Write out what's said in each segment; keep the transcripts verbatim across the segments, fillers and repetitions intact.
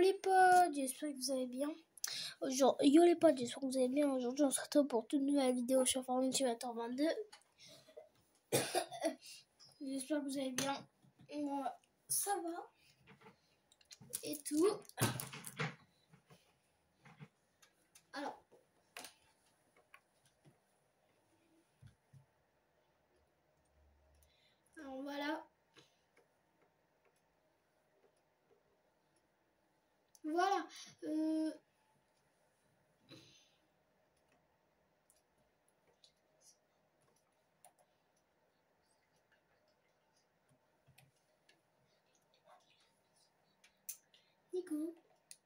les potes, j'espère que vous allez bien. Aujourd'hui, yo les potes, j'espère que vous allez bien. Aujourd'hui, on se retrouve pour toute nouvelle vidéo sur Farm Ultimator vingt-deux. J'espère que vous allez bien. Moi, ça va. Et tout. Alors. Alors voilà. Voilà. Euh... Nico.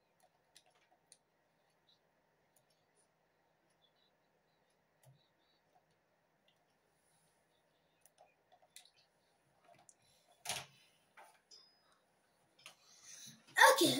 Ok.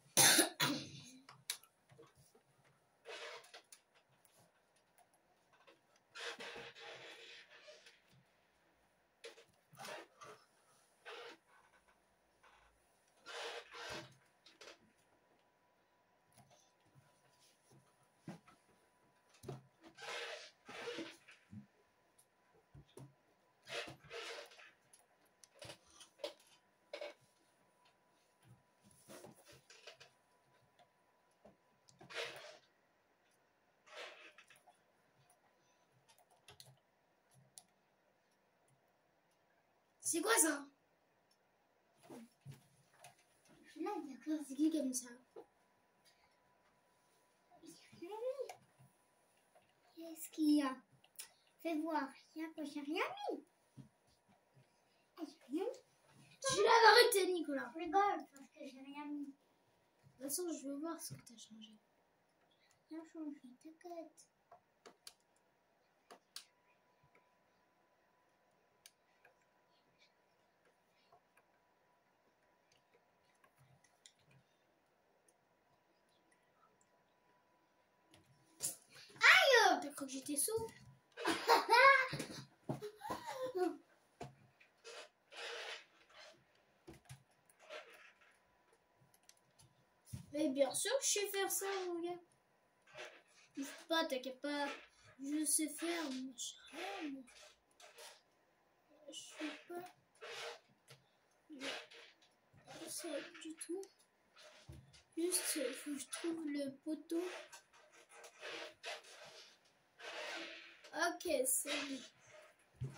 C'est quoi ça? Là, d'accord. C'est qui comme ça? Qu'est-ce qu'il y a? Fais voir. Il y a quoi? J'ai rien mis. Ah, j'ai rien mis. Tu l'as arrêté, Nicolas. Je rigole parce que j'ai rien mis. De toute façon, je veux voir ce que tu as changé. Rien changé, t'inquiète. T'as cru que j'étais sous? Mais bien sûr que je sais faire ça, mon gars. Je sais pas, t'inquiète pas. Je sais faire, mais je sais rien, moi. Je sais pas. Je sais du tout. Juste, il faut que je trouve le poteau. Ok, c'est bon.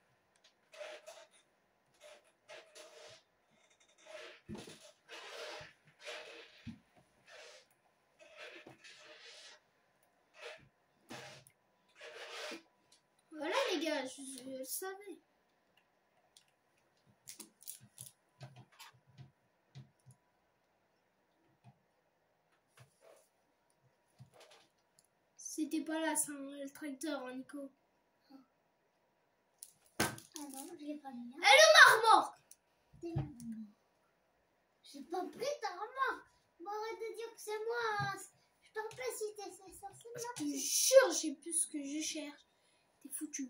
Voilà les gars, je, je le savais. C'était pas là, c'est le tracteur, hein, Nico. Ah non, je l'ai pas mis. Hein. Et le marmot! J'ai pas pris ta remarque. Bon, arrête de dire que c'est moi. Je t'en prie si t'es c'est ça, c'est moi. Je te jure, je sais plus ce que je cherche. T'es foutu.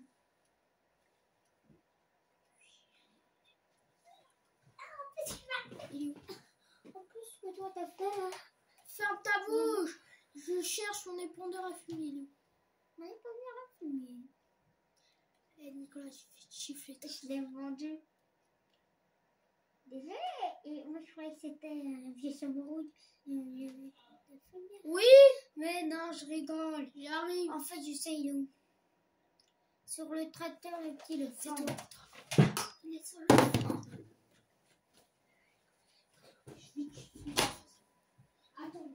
Il est où? En plus, ce que toi t'as fait là. Ferme ta bouche! Je cherche mon épondeur à fumer, il est où? On n'est pas bien à fumer. Eh Nicolas, je vais te chiffler. Je l'ai vendu. Désolée. Et moi, je croyais que c'était un vieux samouraï. Oui, mais non, je rigole. j'arrive. En fait, je sais, il est où? Sur le tracteur, le petit, le C'est fond. toi. Il est sur le fond. Attends.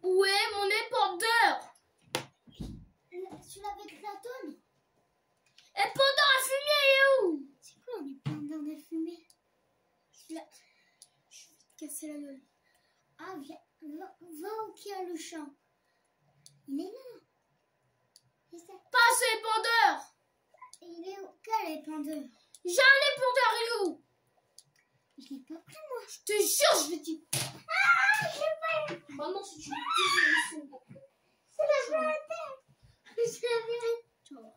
Où est mon épandeur? Celui-là avec la tonne. Épandeur à fumier, il est où? C'est quoi un épandeur de fumée? Là. Je vais te casser la gueule. Ah, viens, va, va où qu'il y a le champ. Il est là. C'est ça. Passe l'épandeur. Il est où? Quel épandeur? J'ai un épandeur, il est où? Je l'ai pas pris, moi. Je te jure, je vais te... Ah, je sais pas. Maman, si tu me dis, C'est la vérité. C'est la vérité. tu vas voir.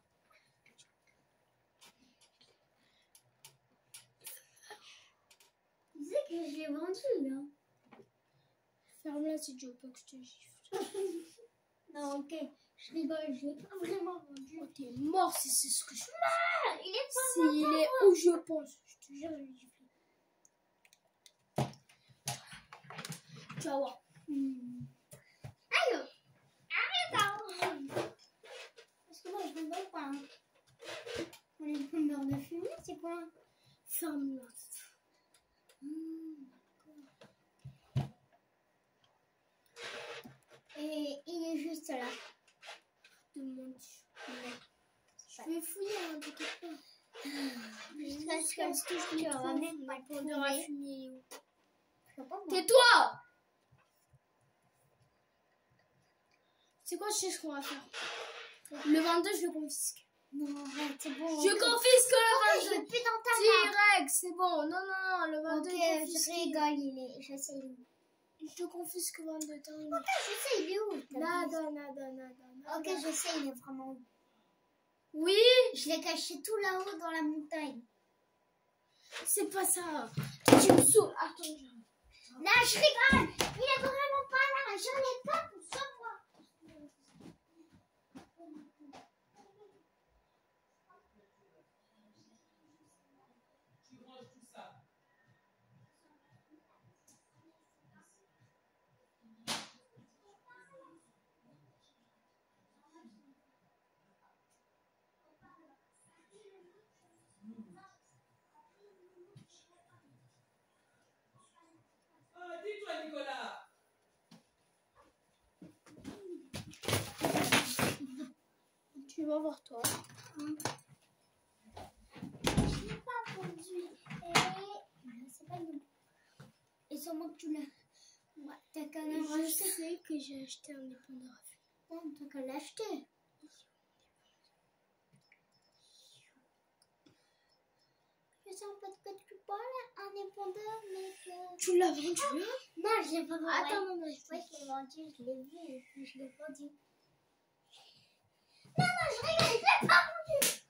Tu sais que je l'ai vendu, là. Ferme-la si tu veux pas que je te gifle. Non, ok. Je rigole, je l'ai pas vraiment vendu. Oh, t'es mort si c'est ce que je fais. Ah, il est pas S'il est où je pense. Je te jure, je vais gifler. Tu vas voir. Hmm. Aïe. Arrête. Parce que moi, je rigole pas. Hein. On est fumeur de fumée, c'est quoi? Ferme-la. Hmm. Et il est juste là. Demande. Je vais fouiller, hein, t'inquiète pas. Jusqu'à ce Parce que je tu l'ai auras trouvé. même pas L'épandeur à trouvé. fumier, il est où? Je sais pas moi. Tais-toi! C'est quoi, je sais ce qu'on va faire. Le vingt-deux, je le confisque. Non, arrête, c'est bon. Je confisque le Je vingt-deux. veux plus dans ta main. Direct, c'est bon. Non, non, non, le vingt-deux, Ok, est je confisqué. rigole, il est. Je sais, il est où. Je te confisque le vingt-deux, terminé. Ok, je sais, il est où. t'as Nada, dit. nada, nada, nada. Ok, je sais, il est vraiment où. Oui, Je l'ai caché tout là-haut dans la montagne. c'est pas ça. Tu me saoules. Attends, je... Là, je rigole. Il est vraiment pas là. J'en ai pas pour ça, moi. Ah, dis-toi, Nicolas. Tu vas voir toi. Je l'ai pas vendu. Et. C'est pas nous. Et sûrement que tu l'as. Ouais, t'as qu'à Je l'acheter. sais que j'ai acheté un épandeur à fumier. Non, t'as qu'à l'acheter. Je sais pas de quoi tu parles, un épandeur, mais que. Tu l'as vendu, hein? Non, je l'ai pas vendu. Attends, non, non. Ouais, je l'ai vendu, je l'ai vu et puis je l'ai vendu. Non, non, je rigole, je l'ai pas vendu.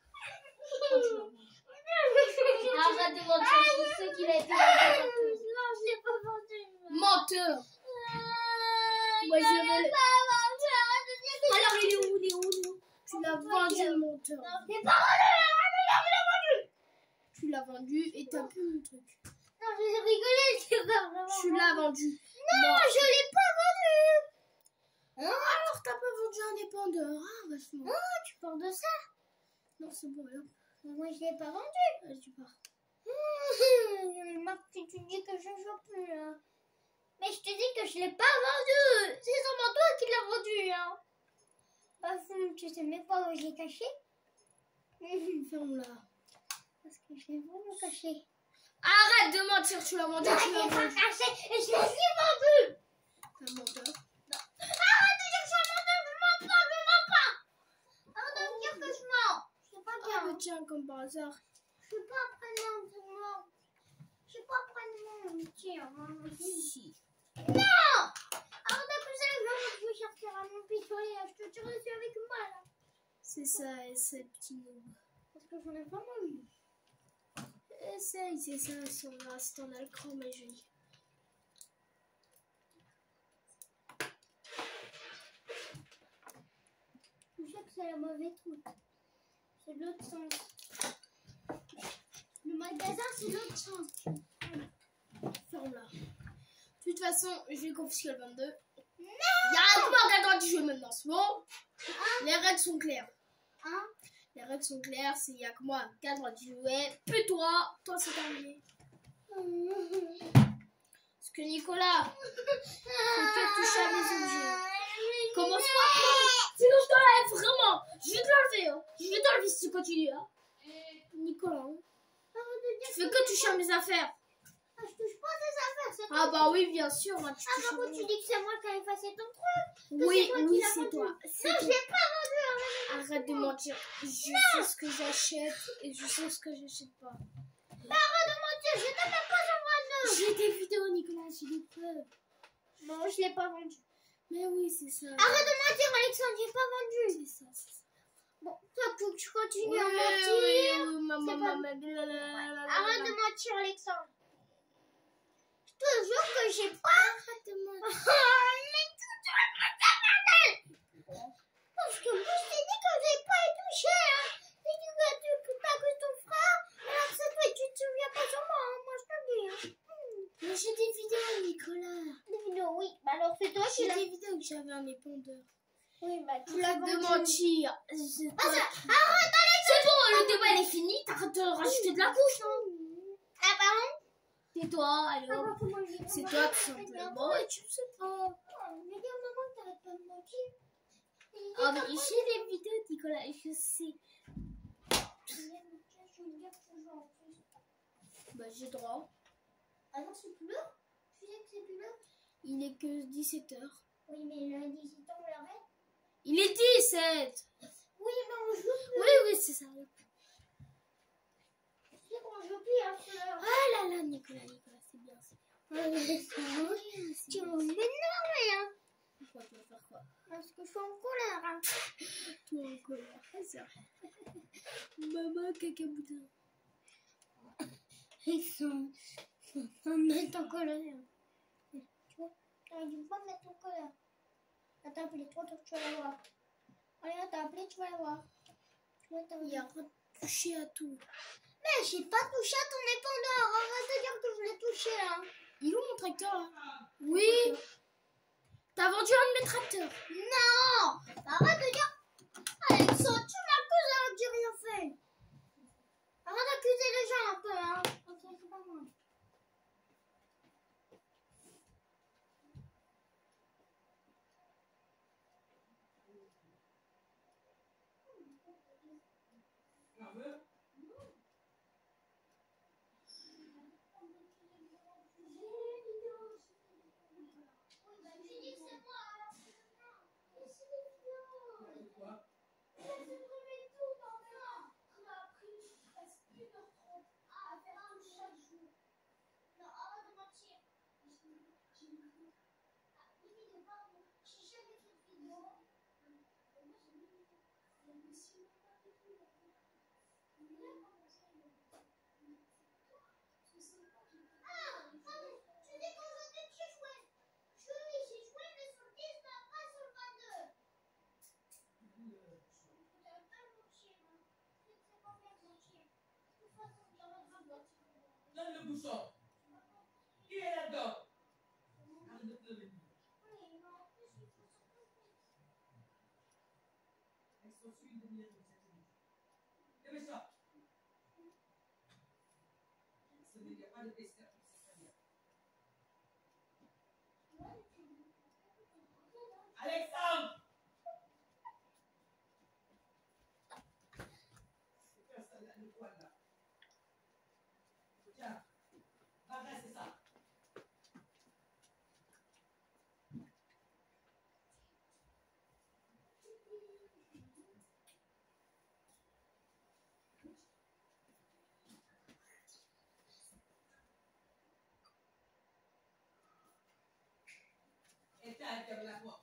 Arrête de mentir, je sais qu'il a été vendu. Non, je l'ai pas vendu. Menteur. Euh, Moi, je je l'ai vais- pas vendu. Arrête de dire que Alors, il est où, il est où, il est où? Tu l'as vendu, menteur. Non, je l'ai pas vendu. Je l'ai vendu. Tu l'as vendu et t'as plus mon truc. Non, je rigolé, je l'ai pas vraiment Tu l'as vendu. Non, je l'ai pas vendu. Hein? Alors, t'as pas vendu un épandeur. Ah, vachement. Oh, tu parles de ça? Non, c'est bon, alors. Mais moi, je l'ai pas vendu. Allez, tu pars. Mmh, Marc, tu tu dis que je joue plus, là. Mais je te dis que je l'ai pas vendu. C'est sûrement toi qui l'as vendu, hein. Bah, fou, tu sais même pas où je l'ai caché. Ferme-la. Parce que je l'ai vraiment caché. Arrête de mentir, tu l'as vendu, Non, tu je l'as l'ai pas vendu. caché et je l'ai vendu. T'as menteur. Arrête de dire que je suis un menteur, je mens pas, je mens pas. Arrête de me dire que je mens. Je sais pas Ah, dire. mais tiens, comme par hasard. Je suis pas prénom de moi. Je suis pas prénom de tiens. Si. Non. Arrête d'accuser les gens, je vais chercher à mon pistolet. Je te tire dessus avec moi, là. C'est ça, et c'est petit noob. Parce que j'en ai vraiment eu. Essaye, c'est ça, si on verra si t'en as le cran, ma jolie. Je sais que c'est la mauvaise route. C'est l'autre sens. Le magasin, c'est l'autre sens. Ferme-la. De toute façon, je vais confisquer le vingt-deux. Non. Y'a un coup à droit du jeu maintenant, c'est bon? Les règles sont claires. Hein? Les règles sont claires, c'est y'a que moi qui a le droit de jouer. Plus toi, toi c'est terminé. Parce que Nicolas, faut que tu touches à mes objets. tu continues, hein. Nicolas. Arrête de dire Tu fais que toucher à mes affaires. Ah, je touche pas à tes affaires, c'est toi. Ah bah oui, bien sûr. Hein, tu Ah, touches par à contre, mes- tu dis que c'est moi qui ai effacé ton truc. Oui, c'est toi qui oui, l'as c'est vendu. toi. Non, C'est je toi. l'ai pas vendu. Arrête. Arrête de mentir. Je sais ce que j'achète et je sais ce que j'achète pas. Bah, arrête de mentir, je t'ai même pas vendu. J'ai des vidéos, Nicolas, j'ai des preuves. Non, je l'ai pas vendu. Mais oui, c'est ça. Arrête de mentir, Alexandre, j'ai pas vendu. C'est ça, c'est ça. Bon, toi, faut que tu continues Oui, à oui, mentir. oui, maman, C'est pas- maman, blablabla. Arrête de mentir, Alexandre. Je te jure que j'ai pas. Arrête de mentir. Mais tout, tu vas pas t'abandonner. Parce que moi, je t'ai dit que j'ai pas touché. Hein. Et tu vas te que t'as que ton frère. Alors c'est toi, tu te souviens pas sur moi. Hein. Moi, je te dis. Hein. Mais j'ai des vidéos, Nicolas. Des vidéos, oui. Bah alors c'est toi qui J'ai l'as. des vidéos que j'avais un épondeur. Oui, bah tu Blague l'as de vendu. mentir. C'est Ah, toi ça- qui- Arrête, Alexandre. C'est bon, le débat il est fini. T'arrêtes de rajouter de la couche, non? Ah, pardon. C'est toi, allez Ah, hop. bah, comment je vais C'est pas toi mentir. tout Arrête de simplement. mentir. Et tu le sais pas. Oh, je vais dire à maman que t'arrêtes pas de mentir. Et il dit Ah, mais qu'après, j'ai des vidéos, Nicolas, je sais. je vais mentir, je vais dire toujours en plus. Bah, j'ai droit. Ah non, c'est plus l'heure. Tu sais que c'est plus l'heure. Il est que dix-sept heures. Oui, mais le dix-huit ans, on l'arrête. Il est dix-sept. Oui, mais on joue plus. Oui, oui, c'est ça. Tu sais qu'on joue plus à ce l'heure. Ah là là, Nicolas, Nicolas, c'est bien, c'est bien. Oui, c'est tu bien. m'énerves, hein. Pourquoi tu vas faire quoi? Parce que je suis en colère, hein. Toi en colère, c'est ça. Maman, caca boudin. Ils sont... Ils sont mettre en colère. Tu vois, t'aurais dû pas me mettre en colère. Elle t'a appelé, toi, toi, tu vas la voir. Allez, elle t'a appelé, tu vas la voir. Tu vois, t'as Il a touché à tout. Mais j'ai pas touché à ton épandeur. Arrête de dire que je l'ai touché, là. Il est où mon tracteur là? Oui. T'as vendu un de mes tracteurs. Non. Arrête de dire... Alexandre, tu m'accuses alors que j'ai rien fait. Arrête d'accuser les gens un peu, hein. Ok, c'est pas moi. Donne le bouchon. Qui est là-dedans? Arrête de pleurer. Extension une demi-heure de cette minute. Levez ça. Il n'y a pas de tester, c'est très bien. Alexandre! C'est quoi ça, là, le poil là? Tiens, va c'est ça. Éteins, ferme la porte.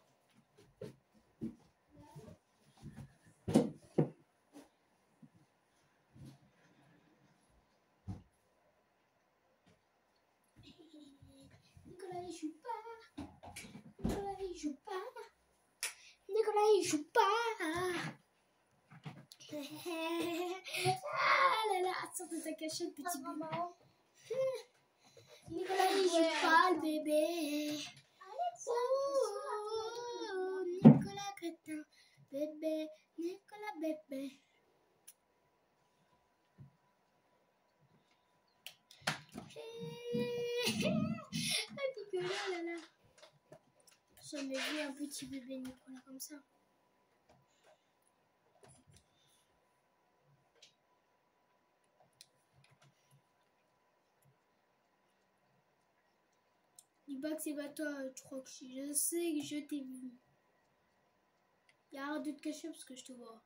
Nicolas, il joue pas. Nicolas, il joue pas. Nicolas, il joue pas. Ah là là, sors de ta cachette, petit bébé. Nicolas, il joue pas, le bébé. Oh, Nicolas crétin, bébé, Nicolas bébé. Ah, Nicolas, là là. J'ai jamais vu un petit bébé Nicolas comme ça. pas que c'est pas toi, je crois que je, je sais que je t'ai vu. Et arrête de te cacher parce que je te vois.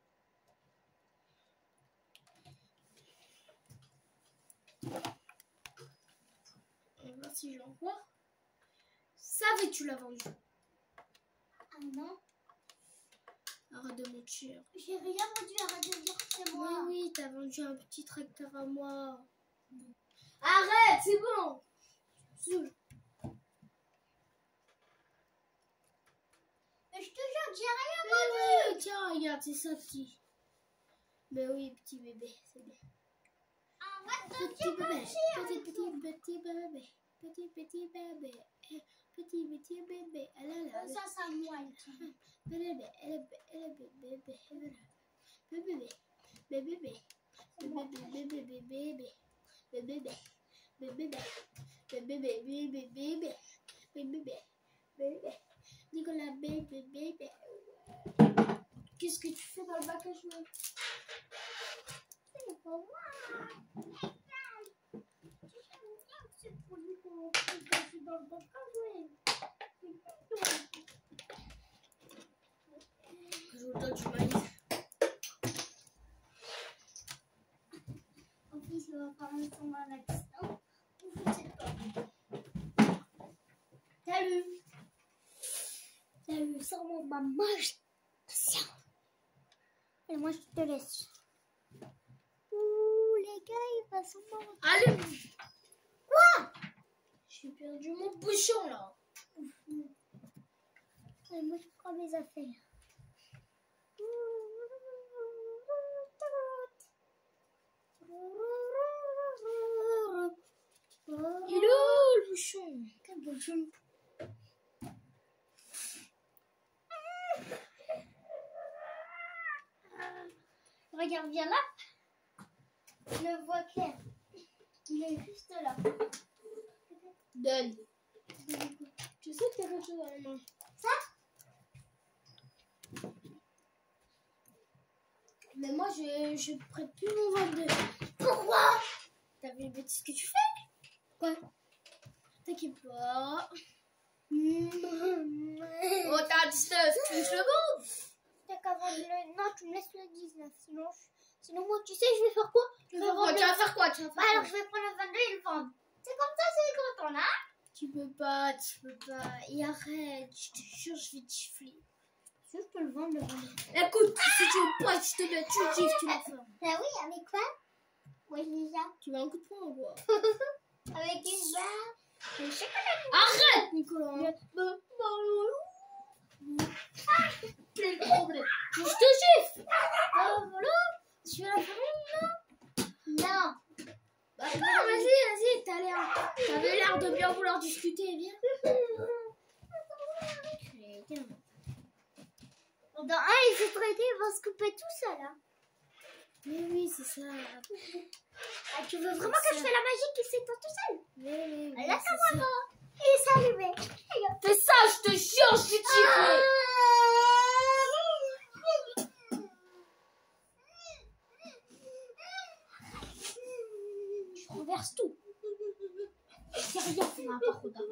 On va voir si je l'envoie. Savais tu l'as vendu. Ah non. Arrête de mentir. J'ai rien vendu, arrête de dire que c'est moi. Oui, oui, t'as vendu un petit tracteur à moi. Arrête, c'est bon. Saoule. Mais je te jure, j'ai rien Mais vendu. oui, tiens, regarde, c'est ça, petit. Mais oui, petit bébé, c'est bien. Arrête de Petit dire bébé, merci. petit, petit, petit bébé. Petit, petit bébé. Eh, Petit, petit bébé. Ah là là. Ça, c'est à moi. Bébé, bébé, bébé, bébé, bébé, bébé, bébé, bébé, bébé, bébé, bébé, bébé, bébé, bébé, bébé, bébé, Nicolas, bébé, bébé. Qu'est-ce que tu fais dans le bac à jouer? C'est pour moi. C'est pour lui qu'on je suis dans le bac à jouer. Je vous donne du maïs. En plus, il va faire un son à l'accident. Je sais pas. Salut. Salut, sors-moi ma mâche. Et moi, je te laisse. Ouh, les gars, il va sûrement... Allez. Quoi? J'ai perdu mon bouchon là. Et moi, je prends mes affaires. Il est où le bouchon? Quel bouchon? Regarde bien là. Je le vois clair. Il est juste là. Donne. Tu sais que t'as quelque chose dans la main. Ça? Mais moi, je, je prête plus mon vingt-deux. Pourquoi? T'as vu les bêtises que tu fais? Quoi? T'inquiète pas. Oh, t'as dix-neuf, tu veux que je le vende? T'as qu'à vendre le... Non, tu me laisses le dix-neuf. Sinon, je... Sinon moi, tu sais, je vais faire quoi? Je vais Tu vas vendre faire le... quoi? Tu vas faire quoi? Tu vas Bah faire alors, quoi? je vais prendre le vingt-deux et le vendre. C'est comme ça, c'est quand on a. Tu peux pas, tu peux pas. Et arrête, je te jure, je vais te gifler. Si je peux le vendre, le vingt-deux. Écoute, si tu veux pas, je te mets, tu le gifles, tu le fais. Bah oui, avec quoi? Oui, déjà. Tu mets un coup de poing en bois. Avec une barre. Le chocolat. Arrête, Nicolas. Le- Bah, bah, Quel problème? Je te gifle. Oh, voilà. Tu vas la faire une, non? Non. Bah, non, vas-y, vas-y, t'as l'air. T'avais l'air de bien vouloir discuter, viens. Viens. Dans un, il s'est traité, il va se couper tout seul. Hein. Mais oui, c'est ça. Ah, tu veux vraiment que je fasse la magie qui s'étend tout seul? Mais oui, oui, Là, c'est ça ça. va. Il s'est allumé. Fais ça, je te jure, je vais te gifler. Je renverse tout. C'est rien, c'est ma part d'après.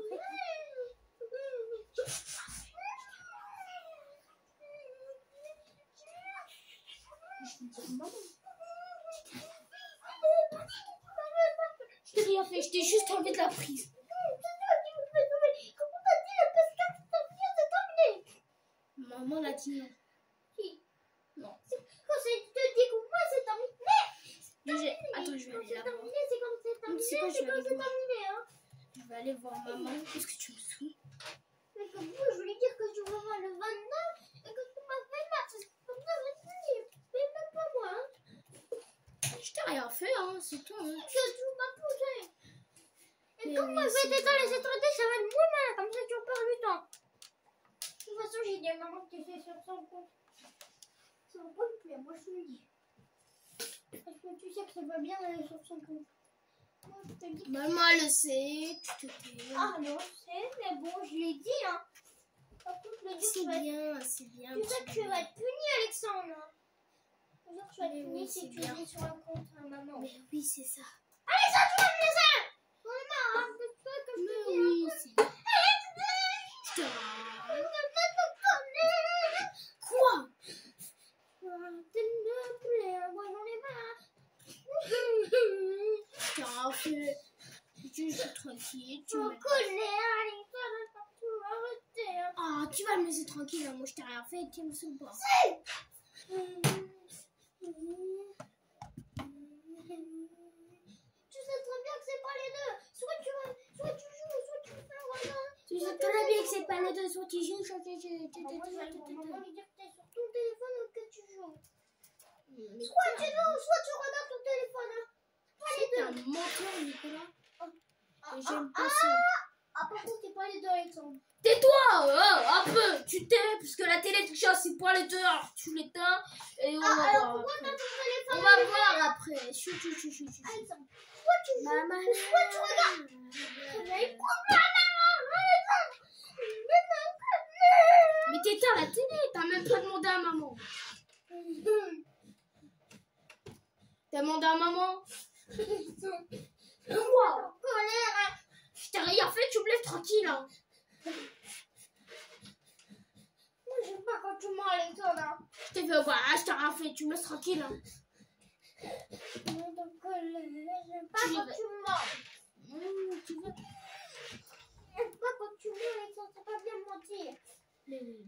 Je t'ai rien fait, je t'ai juste enlevé de la prise. Comment t'as dit la cascade c'est terminé? Maman l'a dit non. Qui? Non. Quand je te dis que moi c'est terminé. Mais j'ai- Attends, je vais Quand aller c'est la voir. terminé, c'est comme c'est terminé, C'est quoi, je c'est vais comme aller c'est voir. terminé. Hein. Je vais aller voir maman. Qu'est-ce que tu me saoules? Mais comme moi, je voulais dire que tu vas voir le vingt-neuf et que tu m'as fait mal. C'est comme ça, vas-y. Mais même pas moi. Hein. Je t'ai rien fait, hein, c'est toi. Hein. Que tu m'as posé. Et Mais comme oui, moi, je vais c'est t'éteindre vrai. les étrangers, ça va être moins mal. Comme ça, tu perds du temps. De toute façon, j'ai dit à maman que tu fais sur son compte. Son compte, puis moi, je lui dis. Parce que tu sais que ça va bien aller sur son compte. Moi, je te dis. Maman le sait, tu te tais. Ah non, c'est, mais bon, je l'ai dit, hein. Par contre, le dire, C'est tu vas être, bien, c'est bien. tu sais que tu vas être puni, Alexandre. Hein. Tu sais que tu vas être Mais puni oui, si c'est tu bien. dis sur un compte à maman. Mais oui, c'est ça. Alexandre, tu vas me laisser. Maman, hein, c'est toi que je Mais te dis. oui, c'est bien. Alexandre, ici. Tu En me... colère, Alexandre, tu vas arrêter. Hein. Ah, tu vas me laisser tranquille, hein. Moi je t'ai rien fait, tu me saoules pas. Tu sais très bien que c'est pas les deux. Soit tu, soit tu joues, soit tu fais rien. Tu sais très bien que c'est pas les deux, soit tu joues, soit tu joues. Moi, je vais maman lui dire que t'es sur ton téléphone ou que tu joues. Mais Soit tu joues, soit tu regardes ton téléphone. Hein. Pas les c'est deux. un menteur, Nicolas. Ah, Et j'aime ah, pas ça. ah, par contre, t'es pas les deux, Alexandre. Tais-toi, euh, un peu, tu t'es, parce que la télé, tout ça, c'est pas les deux, alors tu l'éteins, et on Ah, va alors voir pourquoi après. t'as ton téléphone? On va voir après. Chut, chut, chut, chut, chut. Alexandre, soit tu joues, Maman. soit tu regardes. Mais écoute la maman, Alexandre. Mais t'éteins la télé, t'as même pas demandé à maman. T'as demandé à maman. Quoi? En colère. Hein. Je t'ai rien fait, tu me laisses tranquille. Hein. Moi, j'aime pas quand tu mens, Alexandre. Hein. Je t'ai fait quoi? Ah, je t'ai rien fait, tu me laisses tranquille. Hein. En colère, j'aime pas Tu quand veux- tu mens. Mmh, tu veux... J'aime pas quand tu mens, Alexandre, c'est pas bien de mentir. Mais, mais,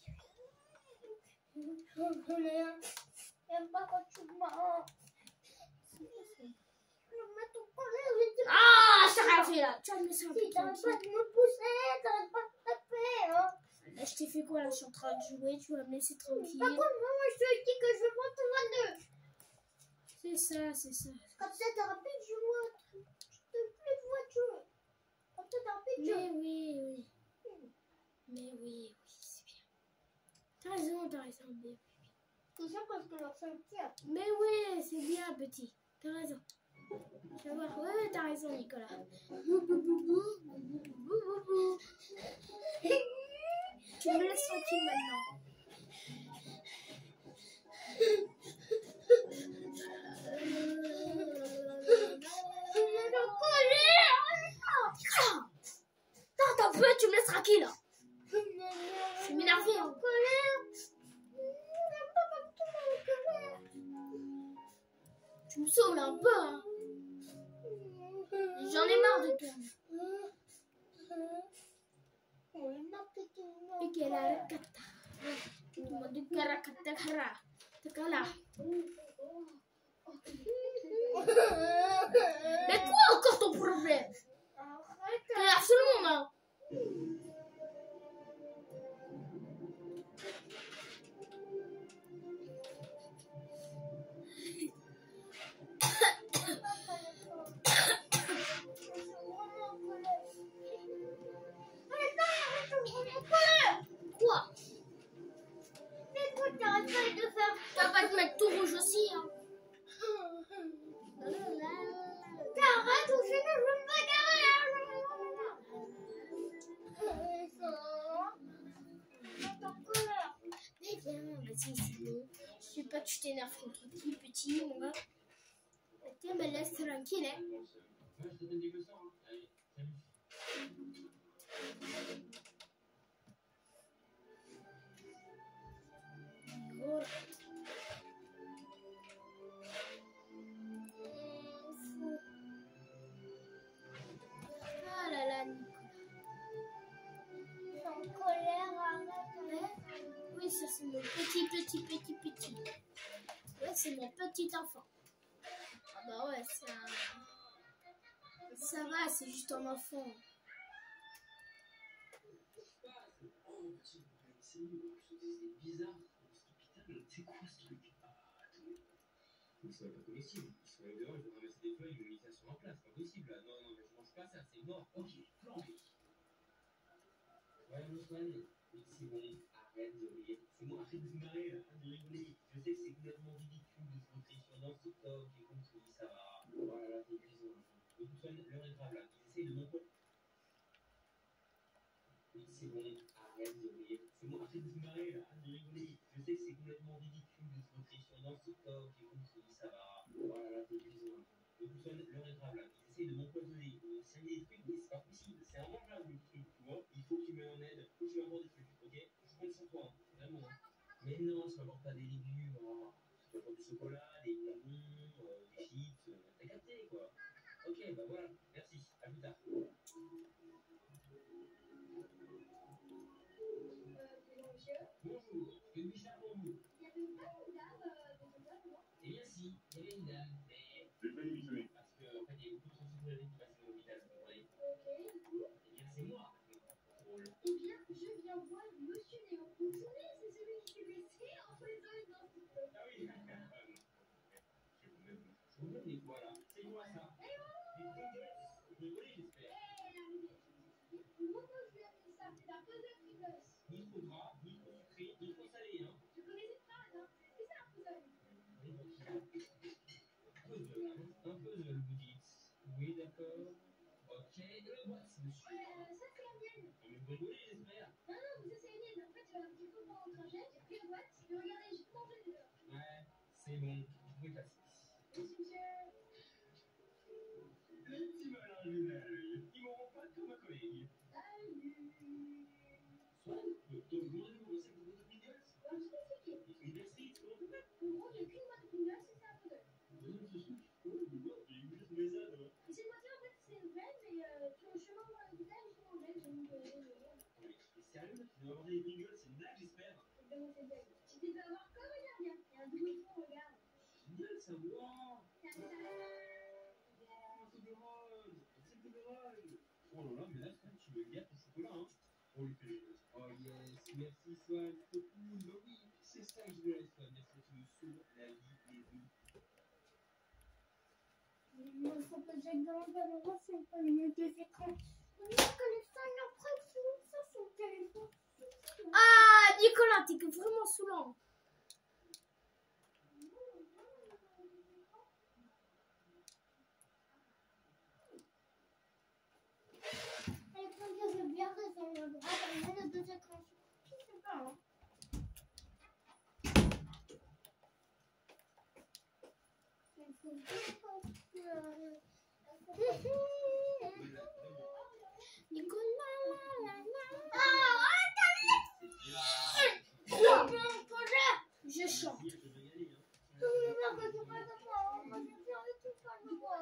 En colère, j'aime pas quand tu mens. Je vais me mettre en colère, je vais te ah, je t'ai rien fait là. Tu vas me laisser un peu Si t'arrêtes pas tranquille. de me pousser, t'arrêtes pas de taper, hein. Là, je t'ai fait quoi là? Je suis en train de jouer, tu vas me laisser tranquille. Par contre, moi, je te dis que je veux voir ton vingt-deux. C'est ça, c'est ça. Comme ça, t'auras plus de jouer. Je te plus de voiture. Comme ça, t'auras plus de Mais jeu. oui, oui. Mais oui, oui, c'est bien. T'as raison, t'as raison. Mais, Tout ça parce que leur ceinture. mais oui, c'est bien, petit. T'as raison. Tu vas voir. Ouais, ouais, t'as raison, Nicolas. Bou, bou, bou, bou, bou, bou, bou, bou, bou. Tu me laisses tranquille maintenant. Je suis en colère. Attends, t'en peux, tu me laisses tranquille. Je suis m'énerver, en hein. colère. J'aime pas comme tout le monde en colère. Tu me saoules un peu, hein. J'en ai marre de toi. Et qu'elle a la cata. Tu m'as dit caracatara. Takala. Mais quoi encore ton problème? T'énerves tout le monde, hein. Quoi? Mais toi, t'arrêtes pas de faire. Tu vas pas te mettre tout rouge aussi, hein. T'arrêtes ou sinon je vais me bagarrer. Mais viens, vas-y, c'est bon. Je sais pas que tu t'énerves contre qui, petit, mon gars. Tiens, me laisse tranquille, hein. Ouais, je te donne des leçons, hein. Allez, salut. Voilà. Ah là là, Nicolas. En colère, arrête. Oui, ça c'est mon petit, petit, petit, petit. Ouais, c'est mon petit enfant. Ah bah ouais, c'est un... Ça va, c'est juste un enfant. Oh, petit, c'est bizarre. C'est quoi ce truc? Ah, attendez. Mais ça va pas comestible. Ils sont allés dehors, ils ont ramassé des feuilles, ils ont mis ça sur un plat. C'est pas possible. Là. Non, non, mais je mange pas ça, c'est mort. Ok, plan B. Ouais, Ousmane, mais c'est bon, arrête de rire. C'est moi, arrête de se marrer, là. Arrête de rigoler. Je sais que c'est complètement ridicule de se montrer sur dans TikTok, j'ai compris, ça va. Voilà, là, t'es prison. Ousmane, l'heure est grave, là. Ils essayent de montrer. Oui, c'est bon, arrête de rire. C'est moi, arrête de se marrer, là. Arrête de rigoler. Je sais que c'est complètement ridicule de se montrer sur dans TikTok, j'ai compris, ça va. Voilà, là, t'es prison. Ousmane, l'heure est grave, là. Ils essayent de m'empoisonner. Ils essayent des trucs, mais c'est pas possible. C'est immangeable, le truc, tu vois. Il faut que tu m'aies en aide. Il faut que tu m'apportes des trucs, ok? Je compte sur toi, hein. Vraiment. Hein. Mais non, ça m'apporte pas des légumes. Hein. Ça m'apporte du chocolat, des bonbons, euh, des chips. Euh, T'as capté, quoi. Ok, bah voilà. Merci. À plus tard. bonjour monsieur. Bonjour, que puis-je faire pour vous? Il n'y avait pas une dame euh, de l'hôpital, non? Eh bien si, il y avait une dame, mais je vais pas démissionner. Parce que en fait, il y a beaucoup de sensibilités qui passent dans l'hôpital, vous comprenez? Ok, du coup. Eh bien c'est moi. Drôle. Eh bien, je viens voir monsieur Léon. Vous savez, c'est celui qui s'est blessé en faisant une danse. Ah oui. Je vous mets, je vous mets des fois là. C'est moi ça. Eh oh. Des Pringles. Vous rigolez, j'espère. Eh la rivière, je me suis dit, moi quand je lui ai amené ça, c'est la puzzle Pringles. Ni trop gras, ni trop sucré, ni trop salé, hein. Je connais cette phrase, hein. Est-ce que c'est un puzzle? Puzzle, hein. Un puzzle, vous dites. Oui, d'accord. Ok, de la boîte, monsieur. Euh, ça c'est la mienne. Non, mais vous rigolez, j'espère. Non, non, mais ça c'est la mienne. En fait, j'avais un petit peu pendant le trajet, j'ai pris la boîte, et regardez, j'ai tout mangé déjà. Ouais, c'est bon. Vous pouvez passer. Merci monsieur. Le petit malin Lionel. Il m'en rend pas comme un collègue. Salut. Soit, donc vous voudrez vous recette de votre Pringles? Alors, je vais t'expliquer. Les Pringles frites, comment on fait? En gros, il n'y a qu'une boîte de Pringles, et c'est un puzzle. Deuxième ce truc. Oh, je vois, j'ai eu juste mes ânes. Et cette boîte-là, en fait, c'est une vraie, mais euh, sur le chemin vers l'hôpital, j'ai mangé, j'ai mangé, j'ai mangé. Mais t'es sérieux? Tu dois manger des Pringles, c'est une blague, j'espère. Évidemment, c'est une blague. Tu t'es fait avoir comme un gardien. Il y a un double fond, regarde. Génial, ça, wow. T'as vu ça? Oh, c'est drôle. C'est drôle. Oh là là, mais là, ça, tu me gâtes au chocolat, hein. Oh, les Pringles. Oh yes, merci, Swan. Trop cool. Bah oui, c'est ça que je voulais, Swan. Merci, tu me sauves la vie, les deux. Il faut que j'aille dans le caméra, c'est pas mieux des écrans. On a que les cinq après, ça, c'est le téléphone. Ah, Nicolas, t'es que vraiment saoulant. Elle peut dire que bien que c'est le bras, elle met les deux écrans. Je sais pas, hein. Il faut bien que... Nicolas, la la la. Ah, Quoi? mon projet. Je chante. Je vais y aller, hein. Je veux pas que tu fasses de moi. Moi, j'ai bien envie que tu fasses de moi.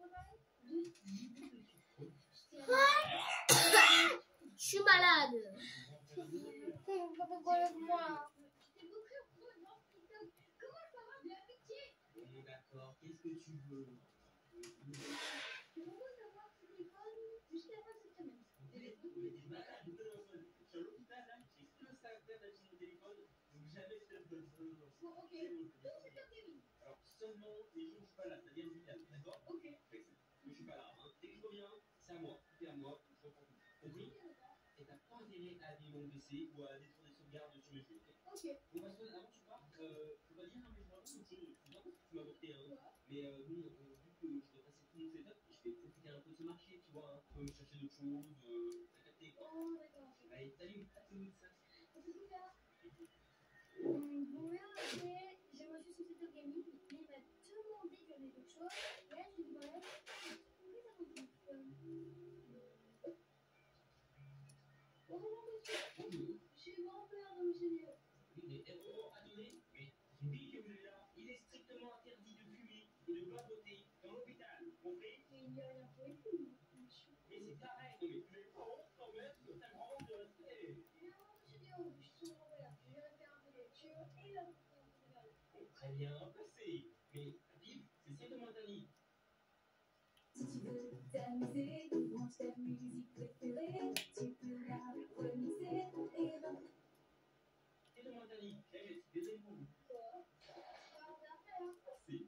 Je suis malade. On va rigoler de moi. J'étais beaucoup au courant de mon TikTok. Comment je peux avoir de l'amitié? Bon, d'accord, qu'est-ce que tu veux? Je veux savoir ce téléphone jusqu'à la fin de cette semaine. Téléphone, mais t'es malade, non, non, non. Je suis à l'hôpital, là, j'ai que ça à faire d'être sur mon téléphone, donc jamais je te donne ça. Bon, ok. C'est bon, je te Donc, donne c'est ça. un gaming. Alors, seulement les jours où je suis pas là, c'est-à-dire le week-end, d'accord? Ok. Mais je suis pas là, hein. Dès que je reviens, c'est à moi, tout est à moi, je reprends tout. Compris? Et t'as pas intérêt à abîmer mon P C ou à détruire des sauvegardes sur mes jeux, ok? Ok. Bon, bah, Swan, avant que tu partes, euh, faut pas dire, hein, mais je me raconte autre chose. C'est bien parce que tu m'as avorté, hein. Mais euh, bon, euh, vu que je dois passer tout mon setup, je vais profiter un peu de ce marché, tu vois, un peu chercher d'autres choses, euh, t'as capté, quoi. Oh, d'accord. Allez, salut, à tous. On se fout là. Hum, Bon, là, ok. J'ai reçu ce setup gaming. Mais il m'a demandé de faire d'autres choses. Et là, je lui dis, ouais. Oui, ça me dit. Bonjour, monsieur. Bonjour. Je suis le grand-père de monsieur Léo. Oui, mais eh, oh, attendez, mais je dis que vous êtes là, il est strictement interdit de fumer et de vapoter dans l'hôpital, compris? Mais il n'y a rien pour les filles, monsieur. Mais c'est pareil, non mais tu es pas honte quand même, t'as grand manque de respect. Évidemment, monsieur Léo, je suis son grand-père. Je viens de faire un peu de lecture et la faire un peu de balle. Bon, très bien, passé. Mais, Bib, c'est strictement interdit. Si tu veux t'amuser, mange ta musique préférée, tu peux la remixer et donc Strictement interdit. Eh, désolé pour vous. Quoi? Ça va faire faire. Merci.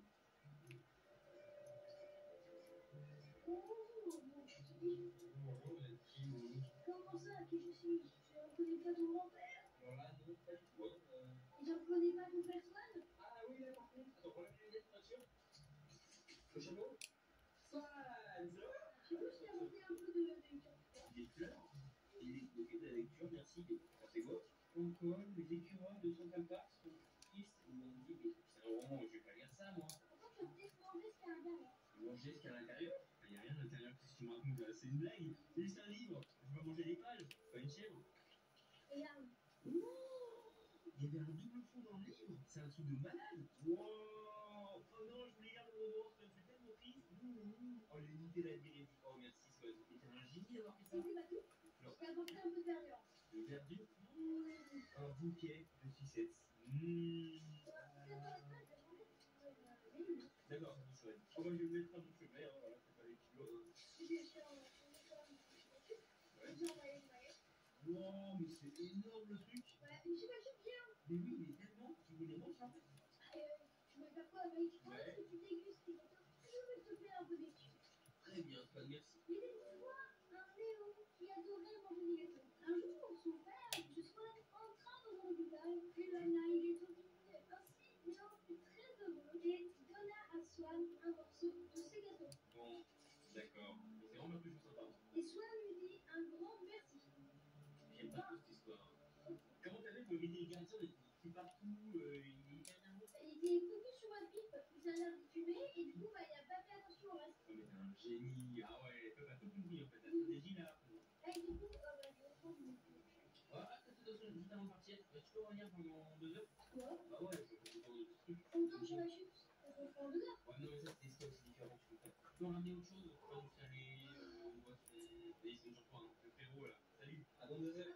Oh, bon, je te dis. Bonjour, la team. Comment ça, qui je suis? Je ne reconnais pas ton grand-père. Alors là, non, pas du tout, hein. Euh, Et je ne reconnais pas ton père Swan. Ah oui, là, par contre, attends, on va les lunettes, bien sûr. Le chapeau? Swan, ça va? Je sais pas si t'as monté un peu de de lecture. Des fleurs. Et des bouquets de la lecture, merci. Ça fait quoi? Encore, les écureuils de son calbar sont tristes. Ils m'ont dit, mais c'est un roman, je vais pas lire ça, moi. Pourquoi tu veux peut-être manger ce qu'il y a à l'intérieur? Manger ce qu'il y a à l'intérieur? Il n'y a rien à l'intérieur, qu'est-ce que tu me racontes là? C'est une blague. C'est juste un livre. Je vais manger les pages, pas une chèvre. Regarde. Il y avait un double fond dans le livre. C'est un truc de malade. Wow. Oh non, je voulais lire le roman, c'est tellement triste. Oh, les unités la Jérémy. Oh, merci, Swan. Mais t'es un génie d'avoir fait ça. C'était pas tout. Non. Je t'ai apporté un peu de verdure. De verdure. Un bouquet de sucettes. Mmh. D'accord, merci, Swan. Oh, moi, je vais le mettre à mon chevet. Hein. Voilà, c'est pas les kilos. Wow, mais c'est énorme le truc. Ouais, mais j'imagine bien. Mais oui, mais tellement. Tu voulais manger ça? Euh, tu veux faire quoi avec? Je pense Ouais. que tu dégustes tes gâteaux. Je vais te plaire un peu déçu. Très bien, Swan, merci. Il était toi, un Léo, qui adorait manger des gâteaux. Un jour, son père je sois en train de dans l'hôpital. Et là, là, il est tombé. Ainsi, Léo fut très heureux et donna à Swan un morceau de ses gâteaux. Bon, d'accord. Mais c'est vraiment quelque chose de sympa. Et Swan lui dit un grand merci. J'aime pas trop cette histoire. Comment t'as fait pour éviter les garçons de qui partout, euh, il est hyper nerveux? Il était focus sur un bip, il a l'air de fumer et du coup, bah, il a pas fait attention au reste. Oh, mais t'es un génie. Ah ouais, toi, t'as tout compris en fait. Ta stratégie là. Et du coup, euh, bah, je vais prendre mon Ouais, attention, juste avant de partir, tu peux revenir pendant deux heures? quoi? Bah ouais, je peux faire des trucs. Autant sur la chute, ça peut faire deux heures. Ouais, non, mais ça, c'était ça aussi différent. Tu peux, tu peux ramener autre chose, pas du salé, euh, une boisson. Et ils sont sur toi, hein. Le frérot là. Salut, à dans deux heures.